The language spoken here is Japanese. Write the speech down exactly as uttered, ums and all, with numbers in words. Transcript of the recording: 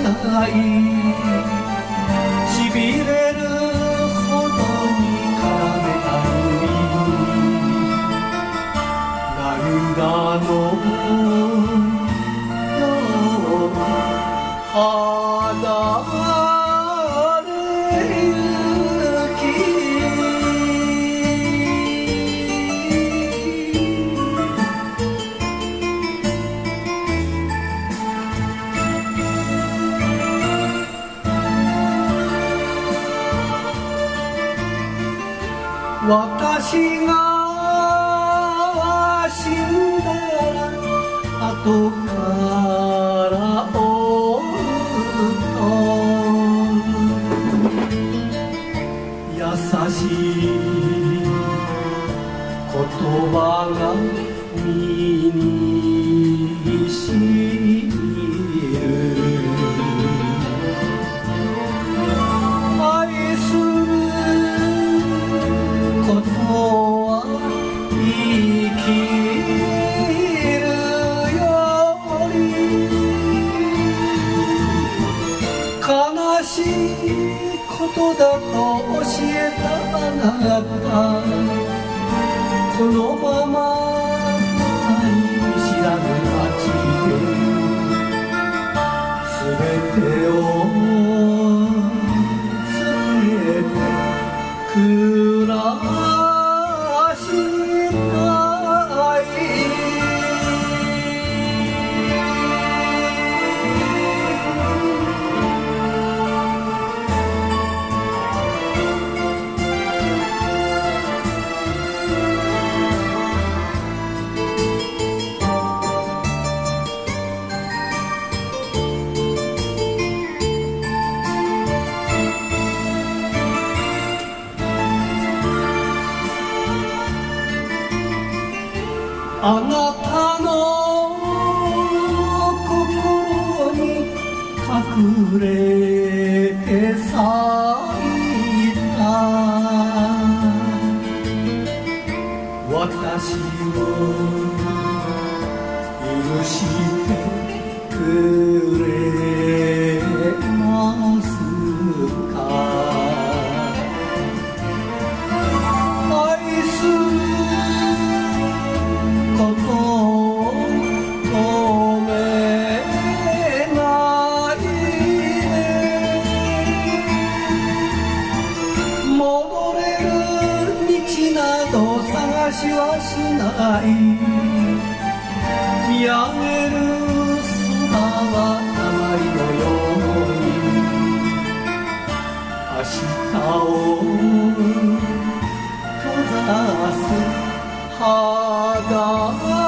ないしびれるほどに絡めた海涙のよう肌れゆき私が死んだら後から追うと優しい言葉が身にしみる愛することは生きるより悲しいことだと教えたあなたこのまま見知らぬ街で全てを捨てて暮らしたいあなたの心に隠れて咲いた私を許してくれますか愛することを止めないで戻れる道など探しはしない見上げる空は流れのように明日を閉ざす肌